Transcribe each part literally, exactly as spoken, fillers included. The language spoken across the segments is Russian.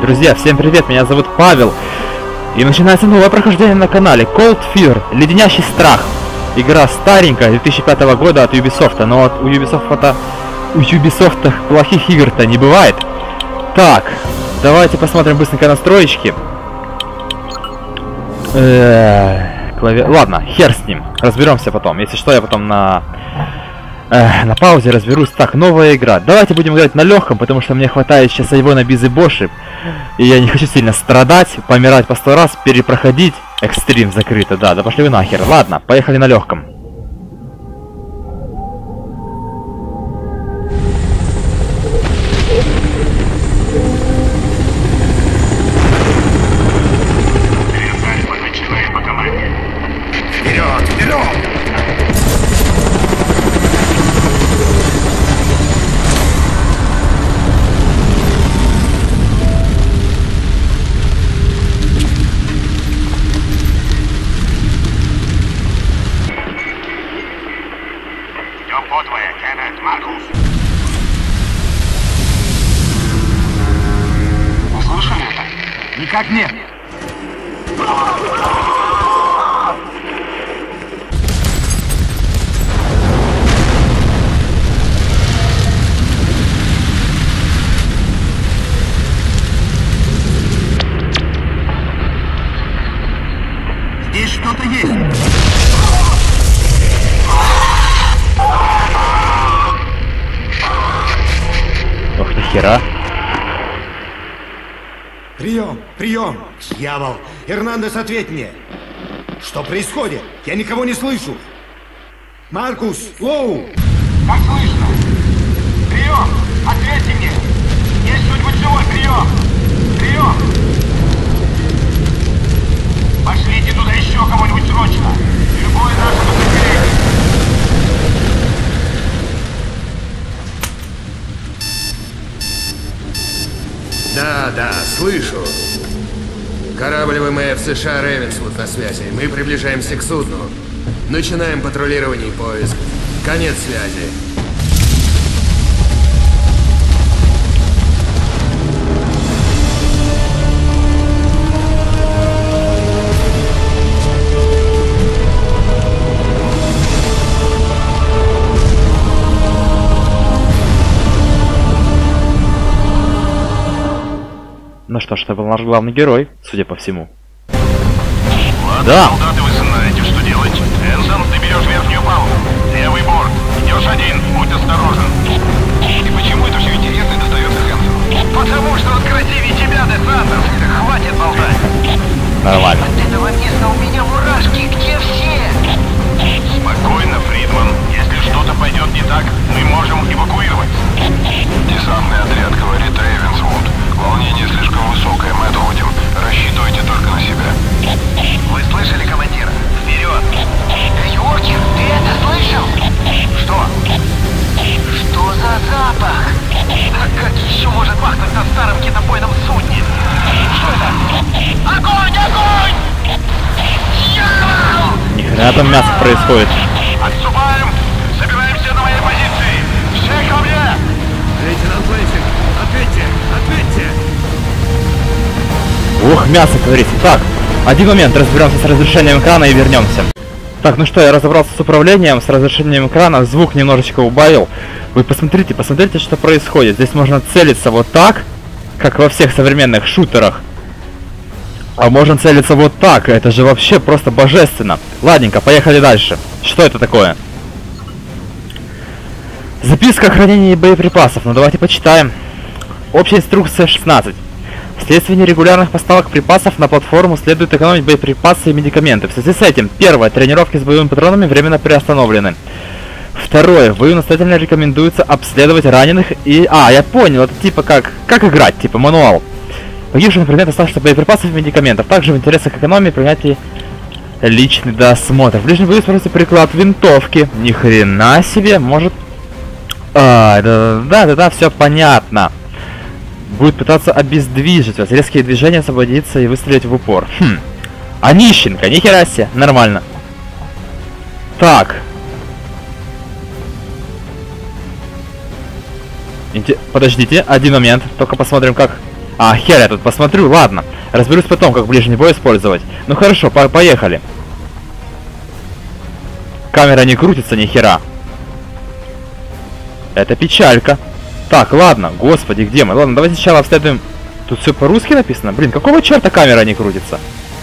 Друзья, всем привет, меня зовут Павел. И начинается новое прохождение на канале Cold Fear, Леденящий страх. Игра старенькая, две тысячи пятого года от Ubisoft, но от у Ubisoft, у Ubisoft плохих игр-то не бывает. Так, давайте посмотрим быстренько настроечки. Э-э, клави... Ладно, хер с ним, разберемся потом. Если что, я потом на... Э, на паузе разберусь. Так, новая игра. Давайте будем играть на легком, потому что мне хватает сейчас его на биз и боши. И я не хочу сильно страдать, помирать по сто раз, перепроходить. Экстрим закрыто, да, да пошли вы нахер. Ладно, поехали на легком. Вперед, вперед! Услышали это? Никак нет. Здесь что-то есть. Ох, нихера. Прием, прием! Дьявол! Эрнандес, ответь мне! Что происходит? Я никого не слышу! Маркус! Лоу! Как слышно? Прием! Ответьте мне! Есть кто-нибудь живой? Прием! Прием! Пошлите туда еще кого-нибудь срочно! Любое наше подразделение! Да, да, слышу. Корабль ВМФ США Рейвенсвуд на связи. Мы приближаемся к судну. Начинаем патрулирование и поиск. Конец связи. Ну что ж, это был наш главный герой, судя по всему. Ладно, Да. солдаты, вы знаете, что делать. Энсон, ты берешь верхнюю палубу. Левый борт. Идешь один, будь осторожен. И почему это все интересно достается Хэнсону? Потому что он красивее тебя, Де Сандерс. Хватит болтать. Нормально. От этого места у меня мурашки. Где все? Спокойно, Фридман. Если что-то пойдет не так, мы можем эвакуировать. Десантный отряд, говорит Рейвенсвуд. Волнение слишком высокое, мы отходим. Рассчитывайте только на себя. Вы слышали, командир? Вперед! Эй, Оркер, ты это слышал? Что? Что за запах? А как еще может пахнуть на старом китобойном судне? Что это? Огонь! Огонь! Дьявол! Нихрена там мясо происходит. Отступаем! Собираемся на моей позиции! Все ко мне! Лейтенант Лейсинг, ответьте, ответьте! Ух, мясо, как говорится. Так, один момент, разберемся с разрешением экрана и вернемся. Так, ну что, я разобрался с управлением, с разрешением экрана, звук немножечко убавил. Вы посмотрите, посмотрите, что происходит. Здесь можно целиться вот так, как во всех современных шутерах. А можно целиться вот так, это же вообще просто божественно. Ладненько, поехали дальше. Что это такое? Записка о хранении боеприпасов. Ну давайте почитаем. Общая инструкция шестнадцать. Вследствие нерегулярных поставок припасов на платформу следует экономить боеприпасы и медикаменты. В связи с этим, первое, тренировки с боевыми патронами временно приостановлены. Второе, вы настоятельно рекомендуется обследовать раненых и... А, я понял, это типа как... Как играть, типа мануал. Погибшим, например, достаточно боеприпасов и медикаментов. Также в интересах экономии принятие личный досмотр. В ближнем бою используется приклад винтовки. Ни хрена себе, может... А, да-да-да, все понятно. Будет пытаться обездвижить вас. Резкие движения, освободиться и выстрелить в упор. Хм. А нищенка, нихера себе, нормально. Так. Инте... Подождите, один момент. Только посмотрим, как А, хер, я тут посмотрю, ладно. Разберусь потом, как ближний бой использовать. Ну хорошо, по поехали. Камера не крутится ни хера. Это печалька. Так, ладно, господи, где мы? Ладно, давайте сначала обследуем. Тут все по-русски написано. Блин, какого черта камера не крутится?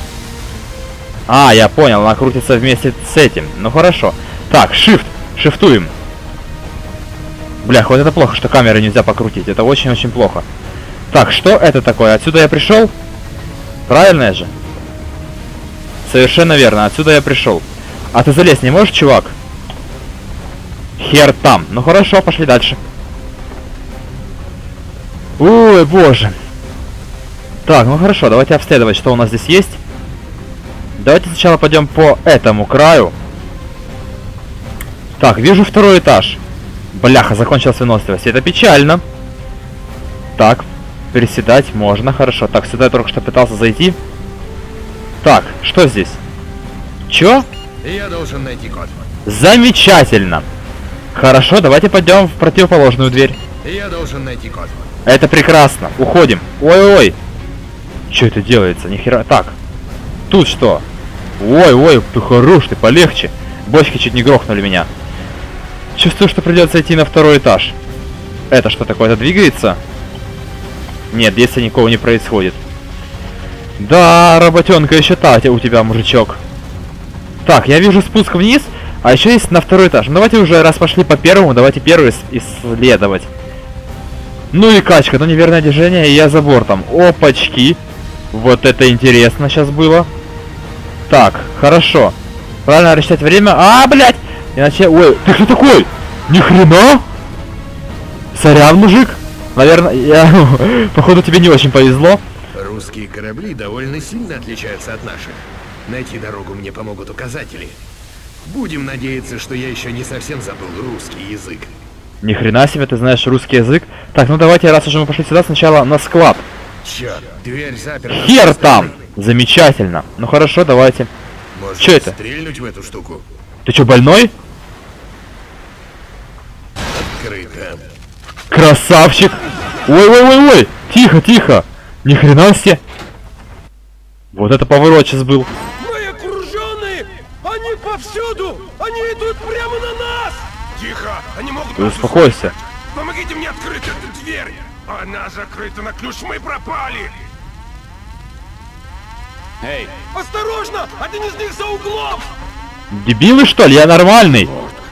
А, я понял, она крутится вместе с этим. Ну хорошо. Так, shift. Шифтуем. Бля, вот это плохо, что камеры нельзя покрутить. Это очень-очень плохо. Так, что это такое? Отсюда я пришел? Правильно же? Совершенно верно, отсюда я пришел. А ты залезть не можешь, чувак? Хер там. Ну хорошо, пошли дальше. Ой, боже. Так, ну хорошо, давайте обследовать, что у нас здесь есть. Давайте сначала пойдем по этому краю. Так, вижу второй этаж. Бляха, закончилась выносливость. Это печально. Так, переседать можно, хорошо. Так, сюда я только что пытался зайти. Так, что здесь? Чё? Я должен найти код. Замечательно. Хорошо, давайте пойдем в противоположную дверь. Я должен найти код. Это прекрасно. Уходим. Ой-ой-ой. Что это делается? Нихера. Так. Тут что? Ой-ой, ты хорош, ты полегче. Бочки чуть не грохнули меня. Чувствую, что придется идти на второй этаж. Это что такое? Это двигается? Нет, действия никого не происходит. Да, работенка еще та у тебя, мужичок. Так, я вижу спуск вниз, а еще есть на второй этаж. Ну, давайте уже, раз пошли по первому, давайте первый исследовать. Ну и качка, ну неверное движение, и я за бортом. Опачки. Вот это интересно сейчас было. Так, хорошо. Правильно рассчитать время. А, блядь! Иначе... Ой, ты кто такой? Ни хрена! Сорян, мужик. Наверное, я... Походу, тебе не очень повезло. Русские корабли довольно сильно отличаются от наших. Найти дорогу мне помогут указатели. Будем надеяться, что я еще не совсем забыл русский язык. Ни хрена себе, ты знаешь русский язык. Так, ну давайте, раз уже мы пошли сюда, сначала на склад. Черт, дверь заперта. Хер там! Замечательно. Ну хорошо, давайте. Может, Чё это? стрельнуть в эту штуку? Ты чё, больной? Открыто. Красавчик! Ой-ой-ой-ой! Тихо, тихо! Ни хрена себе! Вот это поворот сейчас был. Мы окружены! Они повсюду! Они идут прямо на нас! Тихо, они могут... Ты нас успокойся. услышать. Помогите мне открыть эту дверь! Она закрыта на ключ, мы пропали! Эй! Осторожно! Один из них за углом! Дебилы, что ли? Я нормальный.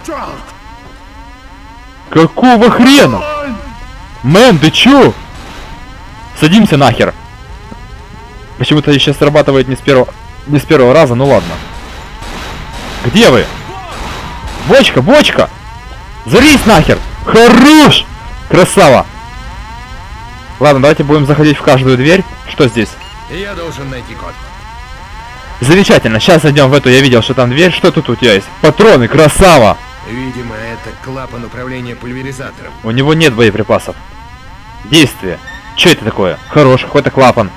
Какого хрена? Мэн, ты чё? Садимся нахер. Почему-то сейчас срабатывает не с первого, не с первого раза, ну ладно. Где вы? Бочка, бочка! Зарись нахер! Хорош! Красава! Ладно, давайте будем заходить в каждую дверь. Что здесь? Я должен найти код. Замечательно, сейчас зайдем в эту, я видел, что там дверь. Что тут у тебя есть? Патроны, красава! Видимо, это клапан управления пульверизатором. У него нет боеприпасов. Действие. Что это такое? Хорош, какой-то клапан.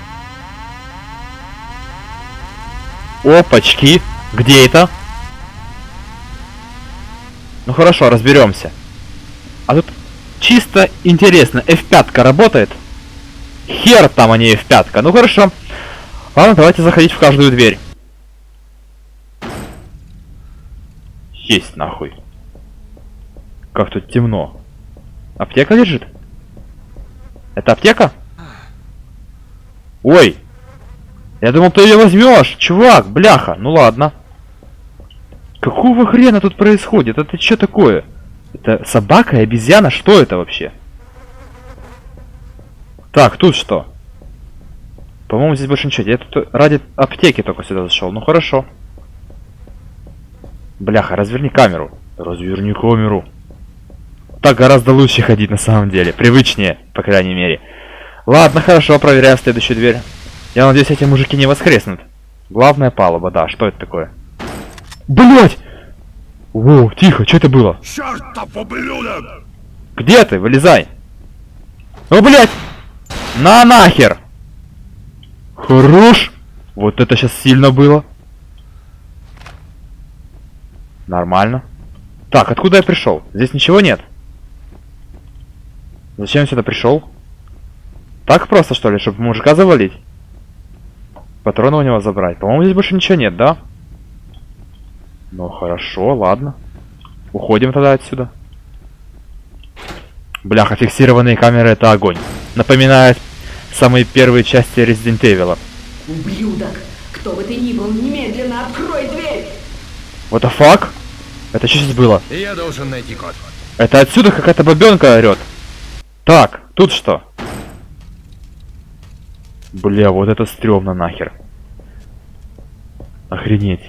Опачки. Где это? Ну хорошо, разберемся. А тут чисто интересно. эф пять работает? Хер там, а не эф пять. Ну хорошо. Ладно, давайте заходить в каждую дверь. Есть нахуй. Как тут темно. Аптека лежит? Это аптека? Ой. Я думал, ты ее возьмешь, чувак, бляха. Ну ладно. Какого хрена тут происходит? Это что такое? Это собака и обезьяна? Что это вообще? Так, тут что? По-моему, здесь больше ничего. Я тут ради аптеки только сюда зашел. Ну хорошо. Бляха, разверни камеру. Разверни камеру. Так гораздо лучше ходить на самом деле. Привычнее, по крайней мере. Ладно, хорошо, проверяем следующую дверь. Я надеюсь, эти мужики не воскреснут. Главная палуба, да, что это такое? Блять! О, тихо, что это было? Чертов ублюдок! Где ты? Вылезай! О, блять! На нахер! Хорош! Вот это сейчас сильно было. Нормально. Так, откуда я пришел? Здесь ничего нет. Зачем я сюда пришел? Так просто, что ли, чтобы мужика завалить? Патроны у него забрать. По-моему, здесь больше ничего нет, да? Ну, хорошо, ладно. Уходим тогда отсюда. Бляха, фиксированные камеры — это огонь. Напоминает самые первые части Resident Evil. Ублюдок! Кто бы ты ни был, немедленно открой дверь! What the fuck? Это что здесь было? Я должен найти код. Это отсюда какая-то бабенка орет. Так, тут что? Бля, вот это стрёмно нахер. Охренеть.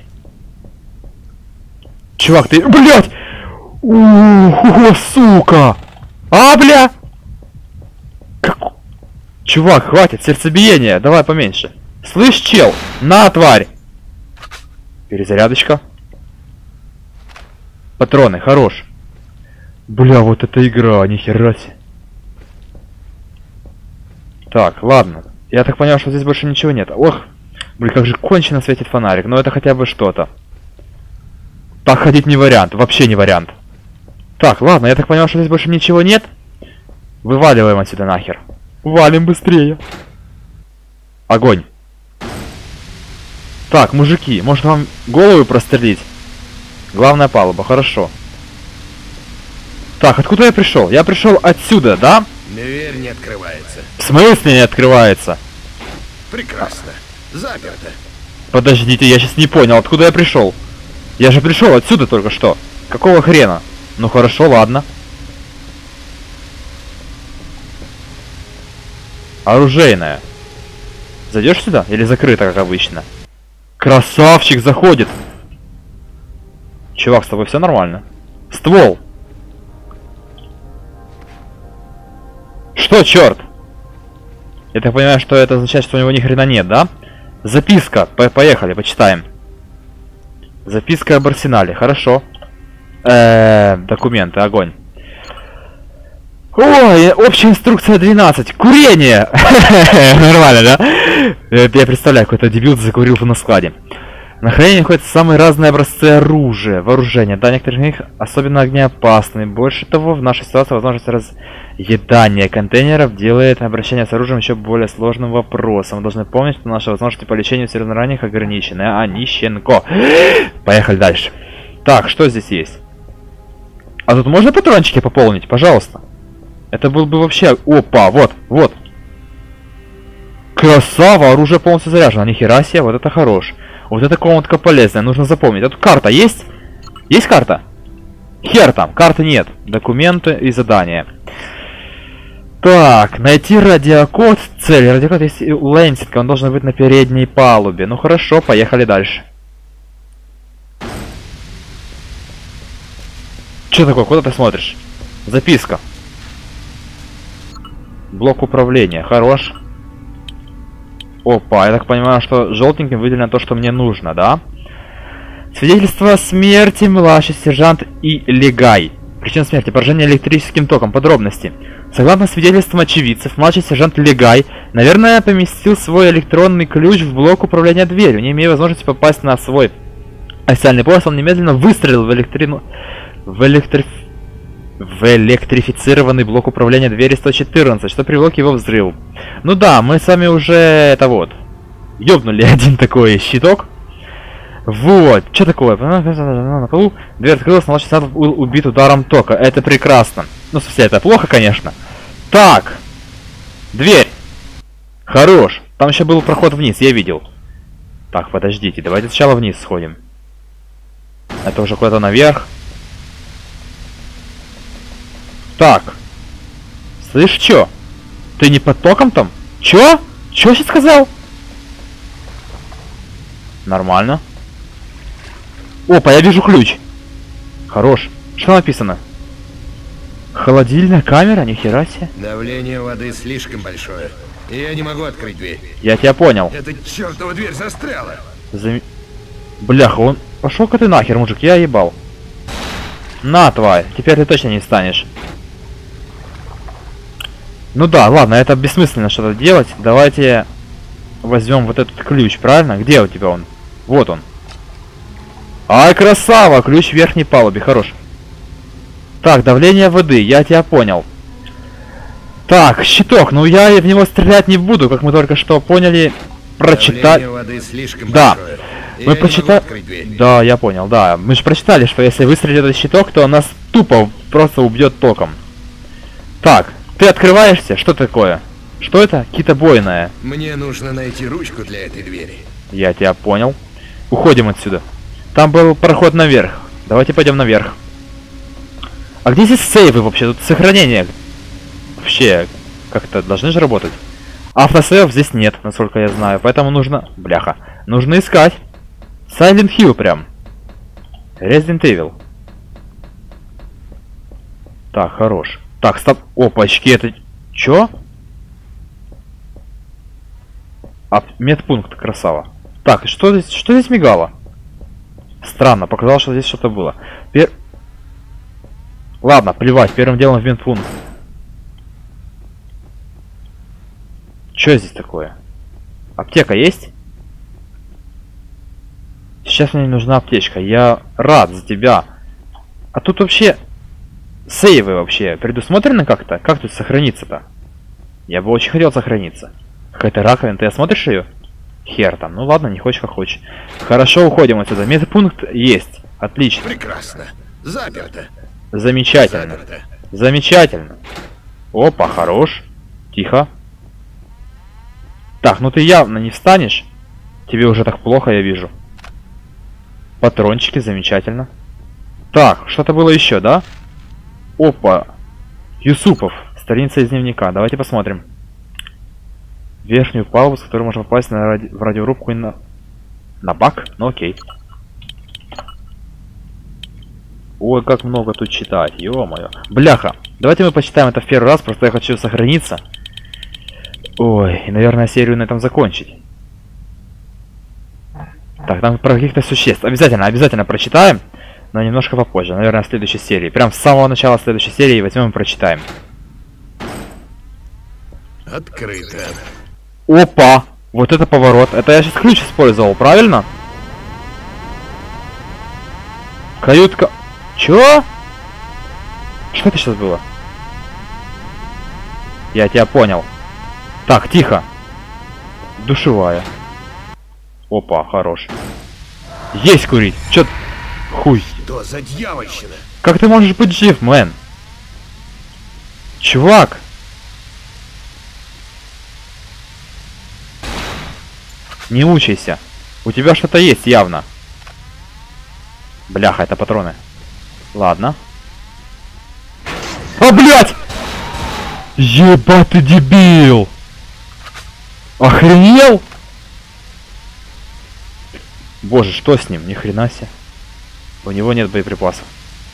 Чувак, ты... Блять! О, сука! А, бля! Как... Чувак, хватит, сердцебиение, давай поменьше. Слышь, чел, на, тварь! Перезарядочка. Патроны, хорош. Бля, вот эта игра, нихера себе. Так, ладно. Я так понял, что здесь больше ничего нет. Ох, блин, как же кончено светит фонарик. Но это хотя бы что-то. Так ходить не вариант, вообще не вариант. Так, ладно, я так понял, что здесь больше ничего нет. Вываливаем отсюда нахер. Валим быстрее. Огонь. Так, мужики, может вам голову прострелить? Главная палуба, хорошо. Так, откуда я пришел? Я пришел отсюда, да? Дверь не открывается. В смысле не открывается? Прекрасно. Заперто. Подождите, я сейчас не понял, откуда я пришел. Я же пришел отсюда только что. Какого хрена? Ну хорошо, ладно. Оружейная. Зайдешь сюда? Или закрыто, как обычно? Красавчик заходит. Чувак, с тобой все нормально? Ствол. Что, черт? Я так понимаю, что это означает, что у него ни хрена нет, да? Записка. По Поехали, почитаем. Записка об арсенале. Хорошо. Э-э, документы, огонь. Ой, общая инструкция двенадцать. Курение! Нормально, да? Я представляю, какой-то дебил закурил на складе. На хранение находятся самые разные образцы оружия, вооружения. Да, некоторые из них особенно огнеопасны. Больше того, в нашей ситуации возможность разъедания контейнеров делает обращение с оружием еще более сложным вопросом. Мы должны помнить, что наши возможности по лечению серьезно раненых ограничены. А не щенко. Поехали дальше. Так, что здесь есть? А тут можно патрончики пополнить? Пожалуйста. Это был бы вообще... Опа, вот, вот. Красава, оружие полностью заряжено. Нихера себе, вот это хорош. Вот эта комнатка полезная, нужно запомнить. А тут карта есть? Есть карта? Хер там, карты нет. Документы и задания. Так, найти радиокод. Цель. Радиокод есть у Лэнсинга, он должен быть на передней палубе. Ну хорошо, поехали дальше. Что такое? Куда ты смотришь? Записка. Блок управления. Хорош. Опа, я так понимаю, что желтеньким выделено то, что мне нужно, да? Свидетельство о смерти младший сержант И. Легай. Причина смерти — поражение электрическим током. Подробности. Согласно свидетельствам очевидцев, младший сержант Легай, наверное, поместил свой электронный ключ в блок управления дверью. Не имея возможности попасть на свой официальный пост, он немедленно выстрелил в электрину... в электриф... в электрифицированный блок управления двери сто четырнадцать, что привело к его взрыву. Ну да, мы с вами уже это вот ёбнули один такой щиток. Вот, что такое? На полу дверь открылась, младший сержант был убит ударом тока. Это прекрасно. Ну, в смысле, это плохо, конечно. Так, дверь. Хорош. Там еще был проход вниз, я видел. Так, подождите, давайте сначала вниз сходим. Это уже куда-то наверх. Так. Слышь, чё? Ты не под током там? Чё? Чё сейчас сказал? Нормально. Опа, я вижу ключ. Хорош. Что написано? Холодильная камера? Нихера себе. Давление воды слишком большое. И я не могу открыть дверь. Я тебя понял. Эта чертова дверь застряла. Зам... Бляха, он... Пошел-ка ты нахер, мужик, я ебал. На, тварь, теперь ты точно не станешь. Ну да, ладно, это бессмысленно что-то делать. Давайте возьмем вот этот ключ, правильно? Где у тебя он? Вот он. Ай, красава! Ключ в верхней палубе, хорош. Так, давление воды, я тебя понял. Так, щиток, ну я в него стрелять не буду, как мы только что поняли, прочитали. Давление воды слишком Да, большое. Я мы не прочитали. могу открыть дверь. Да, я понял, да. Мы же прочитали, что если выстрелить этот щиток, то нас тупо просто убьет током. Так, ты открываешься? Что такое? Что это? Китобойная. Мне нужно найти ручку для этой двери. Я тебя понял. Уходим отсюда. Там был проход наверх. Давайте пойдем наверх. А где здесь сейвы вообще? Тут сохранение. Вообще, как-то должны же работать. Автосейвов здесь нет, насколько я знаю. Поэтому нужно... Бляха. Нужно искать. Silent Hill прям. Resident Evil. Так, хорош. Так, стоп. Опачки, это... Чё? А, медпункт, красава. Так, что здесь, что здесь мигало? Странно, показалось, что здесь что-то было. Пер... Ладно, плевать, первым делом в медпункт. Что здесь такое? Аптека есть? Сейчас мне нужна аптечка. Я рад за тебя. А тут вообще... Сейвы вообще предусмотрены как-то? Как тут сохраниться-то? Я бы очень хотел сохраниться. Какая-то раковина. Ты осмотришь ее? Хер там. Ну ладно, не хочешь, как хочешь. Хорошо, уходим отсюда. Медпункт есть. Отлично. Прекрасно. Заперто. Замечательно. Заперто. Замечательно. Опа, хорош. Тихо. Так, ну ты явно не встанешь. Тебе уже так плохо, я вижу. Патрончики, замечательно. Так, что-то было еще, да? Опа. Юсупов. Страница из дневника. Давайте посмотрим. Верхнюю палубу, с которой можно попасть на ради... в радиорубку и на... На бак? Ну окей. Ой, как много тут читать. Ё-моё. Бляха. Давайте мы почитаем это в первый раз, просто я хочу сохраниться. Ой, и, наверное, серию на этом закончить. Так, там про каких-то существ. Обязательно, обязательно прочитаем. Но немножко попозже, наверное, в следующей серии. Прям с самого начала следующей серии возьмем и прочитаем. Открыто. Опа! Вот это поворот. Это я сейчас ключ использовал, правильно? Каютка... Чё? Что это сейчас было? Я тебя понял. Так, тихо. Душевая. Опа, хорош. Есть курить. Чё... Хуй. Что за дьявольщина? Как ты можешь быть жив, мэн? Чувак. Не мучайся. У тебя что-то есть явно. Бляха, это патроны. Ладно. А, блядь! Ебать ты дебил! Охренел? Боже, что с ним? Ни хрена себе. У него нет боеприпасов.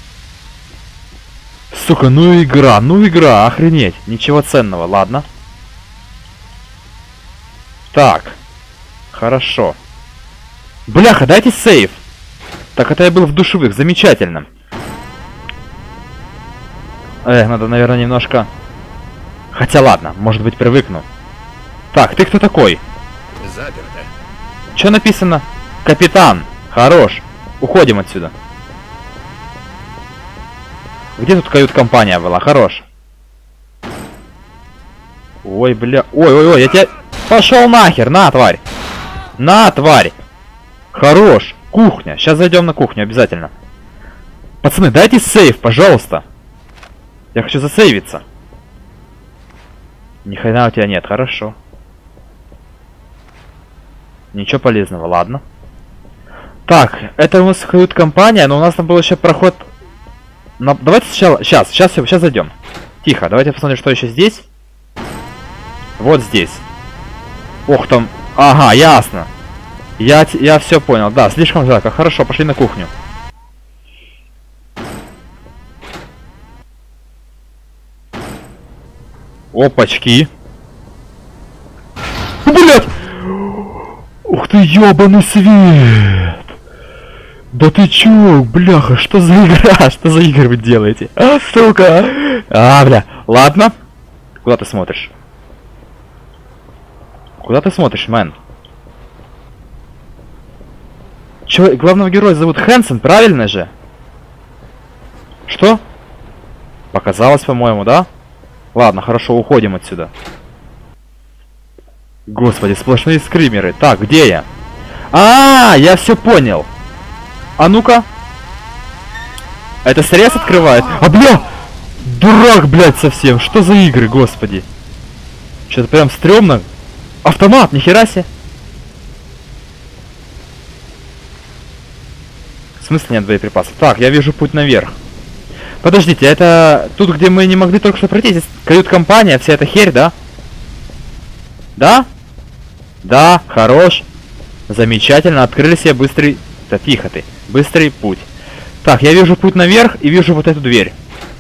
Сука, ну игра, ну игра, охренеть. Ничего ценного, ладно. Так. Хорошо. Бляха, дайте сейв. Так, это я был в душевых, замечательно. Эх, надо, наверное, немножко... Хотя ладно, может быть, привыкну. Так, ты кто такой? Заперто. Что написано? Капитан. Хорош. Уходим отсюда. Где тут кают-компания была? Хорош. Ой, бля. Ой-ой-ой, я тебя... Пошел нахер, на, тварь. На, тварь. Хорош. Кухня. Сейчас зайдем на кухню обязательно. Пацаны, дайте сейв, пожалуйста. Я хочу засейвиться. Ни хрена у тебя нет, хорошо. Ничего полезного, ладно. Так, это у нас кают-компания, но у нас там был еще проход... На... Давайте сначала... Сейчас, сейчас, сейчас зайдем. Тихо, давайте посмотрим, что еще здесь. Вот здесь. Ох, там... Ага, ясно. Я, я все понял, да, слишком жарко. Хорошо, пошли на кухню. Опачки. Блять! Ух ты, ёбаный свет! Да ты чё, бляха, что за игра? Что за игры вы делаете? А, сука! А, бля, ладно. Куда ты смотришь? Куда ты смотришь, мэн? Чё, главного героя зовут Хэнсон, правильно же? Что? Показалось, по-моему, да? Ладно, хорошо, уходим отсюда. Господи, сплошные скримеры. Так, где я? А, я все понял. А ну-ка. Это срез открывает. А, бля! Дурак, блядь, совсем. Что за игры, господи? Что-то прям стрёмно. Автомат, нихера себе. В смысле нет боеприпасов? Так, я вижу путь наверх. Подождите, это тут, где мы не могли только что пройти? Здесь кают-компания, вся эта херь, да? Да? Да, хорош. Замечательно, открыли себе быстрый... Да тихо ты. Быстрый путь. Так, я вижу путь наверх и вижу вот эту дверь.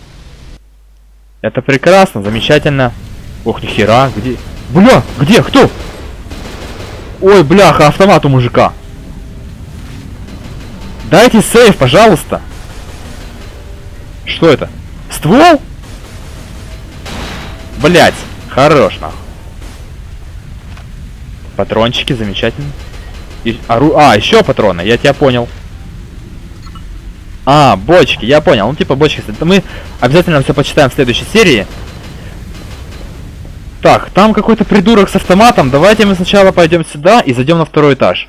Это прекрасно, замечательно. Ох, нихера, где... Бля, где, кто? Ой, бляха, автомат у мужика. Дайте сейф, пожалуйста. Что это? Ствол? Блять, хорош нахуй. Патрончики, замечательно. И, ору... А, еще патроны, я тебя понял. А, бочки, я понял. Ну, типа бочки. Это мы обязательно все почитаем в следующей серии. Так, там какой-то придурок с автоматом. Давайте мы сначала пойдем сюда и зайдем на второй этаж.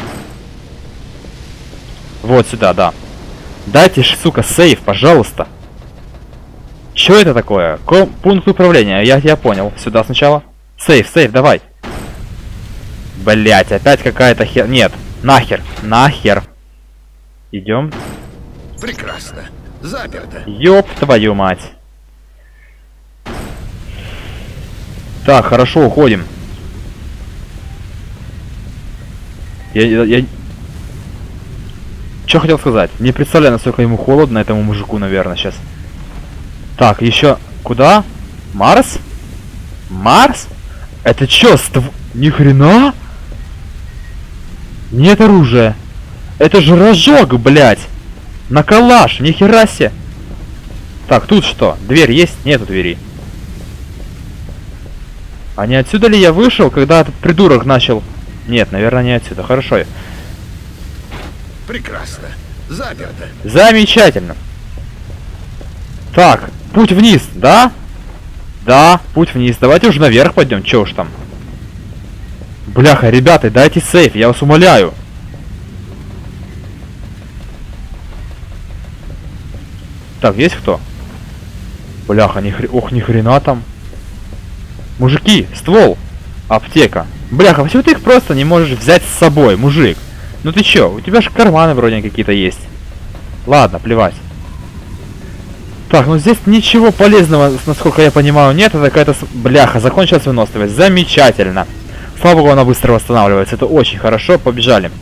Вот сюда, да. Дайте, сука, сейф, пожалуйста. Что это такое? Ко пункт управления. Я тебя понял. Сюда сначала. Сейф, сейф, давай. Блять, опять какая-то хер... Нет, нахер, нахер. Идем. Прекрасно. Заперто. Ёб твою мать. Так, хорошо, уходим. Я... я, я... Что хотел сказать? Не представляю, насколько ему холодно, этому мужику, наверное, сейчас. Так, еще... Куда? Марс? Марс? Это чё, ств... Ни хрена? Нет оружия. Это же рожок, блядь. На калаш, ни хера себе. Так, тут что? Дверь есть? Нету двери. А не отсюда ли я вышел, когда этот придурок начал... Нет, наверное, не отсюда. Хорошо. Прекрасно. Заперто. Замечательно. Так, путь вниз, да? Да, путь вниз. Давайте уже наверх пойдем. Че уж там. Бляха, ребята, дайте сейф, я вас умоляю. Так, есть кто? Бляха, ни хрена, ох, ни хрена там. Мужики, ствол, аптека. Бляха, почему ты их просто не можешь взять с собой, мужик? Ну ты чё, у тебя же карманы вроде какие-то есть. Ладно, плевать. Так, ну здесь ничего полезного, насколько я понимаю, нет. Это какая-то... Бляха, закончилась выносливость. Замечательно. Слава богу, она быстро восстанавливается. Это очень хорошо. Побежали.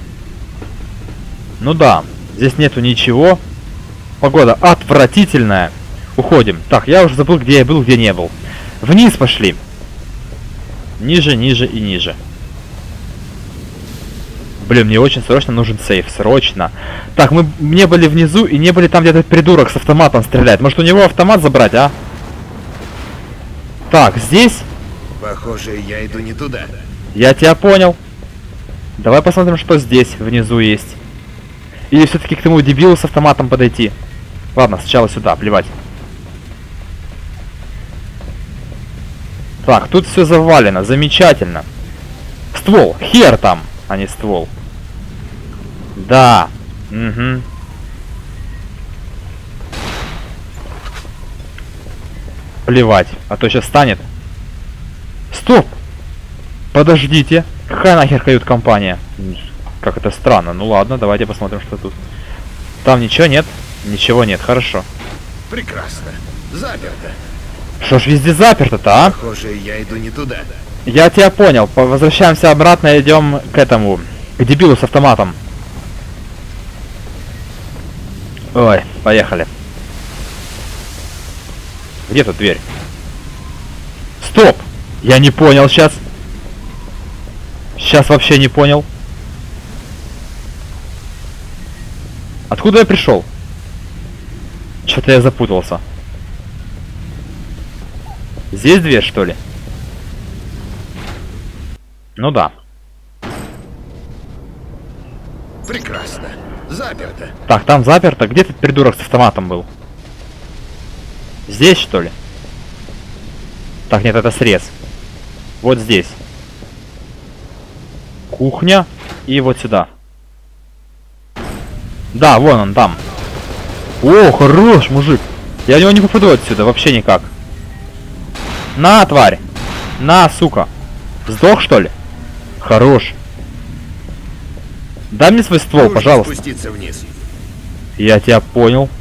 Ну да, здесь нету ничего. Погода отвратительная. Уходим. Так, я уже забыл, где я был, где не был. Вниз пошли. Ниже, ниже и ниже. Блин, мне очень срочно нужен сейф. Срочно. Так, мы не были внизу и не были там, где этот придурок с автоматом стреляет. Может, у него автомат забрать, а? Так, здесь... Похоже, я иду не туда. Я тебя понял. Давай посмотрим, что здесь внизу есть. Или все-таки к тому дебилу с автоматом подойти. Ладно, сначала сюда, плевать. Так, тут все завалено, замечательно. Ствол, хер там, а не ствол. Да, угу. Плевать, а то сейчас станет. Стоп! Подождите. Какая нахер кают-компания? Как это странно. Ну ладно, давайте посмотрим, что тут. Там ничего нет? Ничего нет, хорошо. Прекрасно. Заперто. Что ж везде заперто-то, а? Похоже, я иду не туда. Я тебя понял. По- Возвращаемся обратно, идем к этому. К дебилу с автоматом. Ой, поехали. Где тут дверь? Стоп! Я не понял сейчас. Сейчас вообще не понял. Откуда я пришел? Что-то я запутался. Здесь дверь, что ли? Ну да. Прекрасно. Заперто. Так, там заперто. Где этот придурок с автоматом был? Здесь, что ли? Так, нет, это срез. Вот здесь. Кухня. И вот сюда. Да, вон он там. О, хорош, мужик. Я в него не попаду отсюда, вообще никак. На, тварь. На, сука. Сдох, что ли? Хорош. Дай мне свой ствол, Нужно пожалуйста. спуститься вниз. Я тебя понял.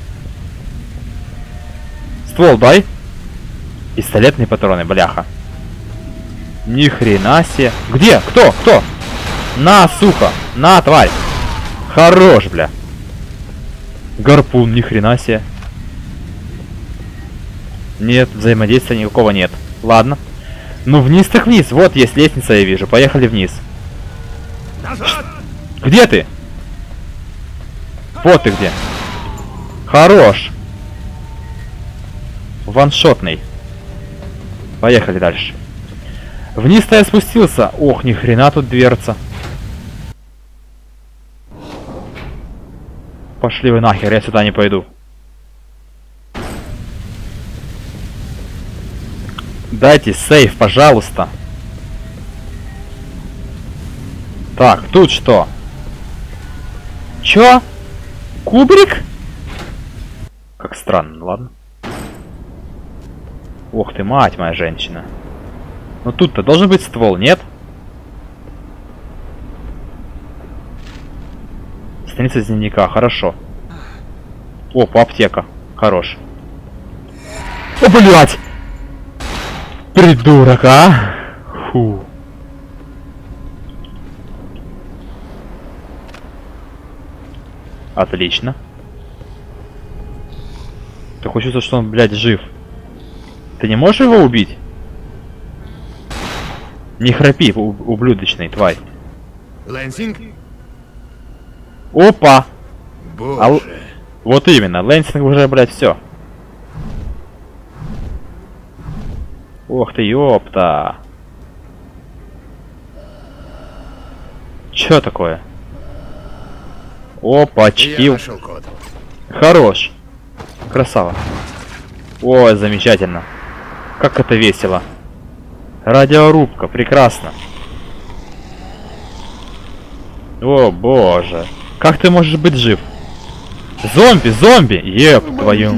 Ствол дай. Пистолетные патроны, бляха. Ни хрена себе. Где? Кто? Кто? На, сука. На, тварь. Хорош, бля. Гарпун, ни хрена себе. Нет, взаимодействия никакого нет. Ладно. Ну вниз так вниз. Вот есть лестница, я вижу. Поехали вниз. Назад! Где ты? Вот ты где. Хорош. Ваншотный. Поехали дальше. Вниз-то я спустился. Ох, ни хрена тут дверца. Пошли вы нахер, я сюда не пойду. Дайте сейф, пожалуйста. Так, тут что? Чё? Кубрик? Как странно, ладно. Ох ты, мать моя женщина. Но тут-то должен быть ствол, нет? Страница дневника, хорошо. Опа, аптека. Хорош. О, блядь! Придурок, а? Фу. Отлично. Ты хочешь, что он, блядь, жив? Ты не можешь его убить? Не храпи, ублюдочный, тварь. Лэнсинг? Опа! Боже. А, вот именно, Лэнсинг уже, блядь, все. Ох ты, ёпта. Чё такое? Опачки. Я нашел код. Хорош. Красава. Ой, замечательно. Как это весело. Радиорубка, прекрасно. О боже. Как ты можешь быть жив? Зомби, зомби! Еп, твою.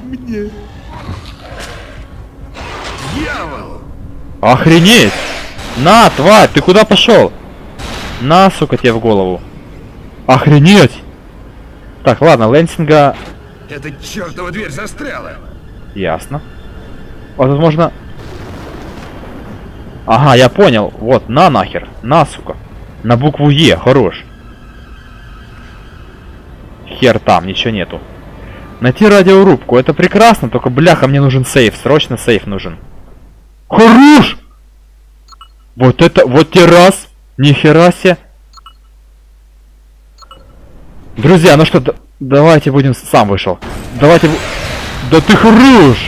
Дьявол! Охренеть! На, тварь, ты куда пошел? На, сука, тебе в голову. Охренеть! Так, ладно, Лэнсинга... Эта чертова дверь застряла. Ясно. Вот тут можно... Ага, я понял. Вот, на нахер. На, сука. На букву Е, хорош. Хер там, ничего нету. Найти радиорубку, это прекрасно, только, бляха, мне нужен сейф. Срочно сейф нужен. Хорош! Вот это, вот те раз. Нихера себе. Друзья, ну что, да, давайте будем... Сам вышел. Давайте... Да ты хорош!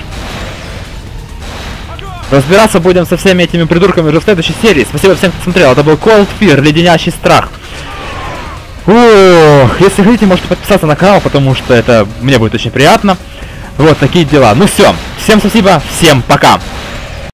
Разбираться будем со всеми этими придурками уже в следующей серии. Спасибо всем, кто смотрел. Это был Cold Fear, леденящий страх. Ох, если хотите, можете подписаться на канал, потому что это мне будет очень приятно. Вот такие дела. Ну все, всем спасибо, всем пока.